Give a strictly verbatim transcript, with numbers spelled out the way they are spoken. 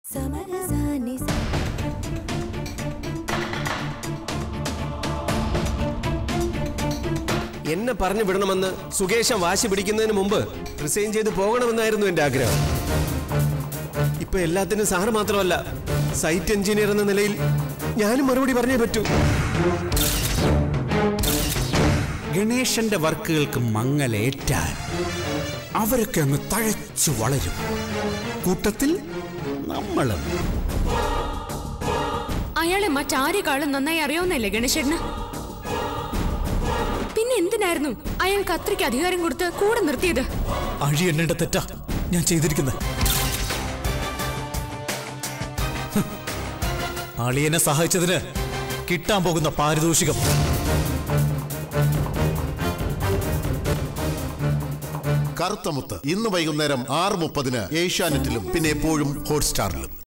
എന്നെ പറഞ്ഞു വിടണമെന്ന് സുകേശൻ വാശി പിടിക്കുന്നതിന് മുമ്പ് റിസൈൻ ചെയ്ത് പോകണമെന്നായിരുന്നു എന്റെ ആഗ്രഹം. ഇപ്പൊ എല്ലാത്തിനും സാറ് മാത്രമല്ല, സൈറ്റ് എഞ്ചിനീയർ എന്ന നിലയിൽ ഞാനും മറുപടി പറഞ്ഞേ പറ്റൂ. ഗണേശന്റെ വർക്കുകൾക്ക് മങ്ങലേറ്റാൽ അവരൊക്കെ അങ്ങ് തഴച്ചു വളരും. കൂട്ടത്തിൽ നമ്മളും. അയാളെ മറ്റാരെക്കാളും നന്നായി അറിയാവുന്നല്ലേ ഗണേശന്? പിന്നെ എന്തിനായിരുന്നു അയാൾക്ക് അത്രയ്ക്ക് അധികാരം കൊടുത്ത് കൂടെ നിർത്തിയത്? അഴി എണ്ണേണ്ട തെറ്റാ ഞാൻ ചെയ്തിരിക്കുന്നത്. അളിയനെ സഹായിച്ചതിന് കിട്ടാൻ പോകുന്ന പാരിതോഷികം. കറുത്തമുത്ത് ഇന്ന് വൈകുന്നേരം ആറ് മുപ്പതിന് ഏഷ്യാനെറ്റിലും പിന്നെ എപ്പോഴും ഹോട്ട്സ്റ്റാറിലും.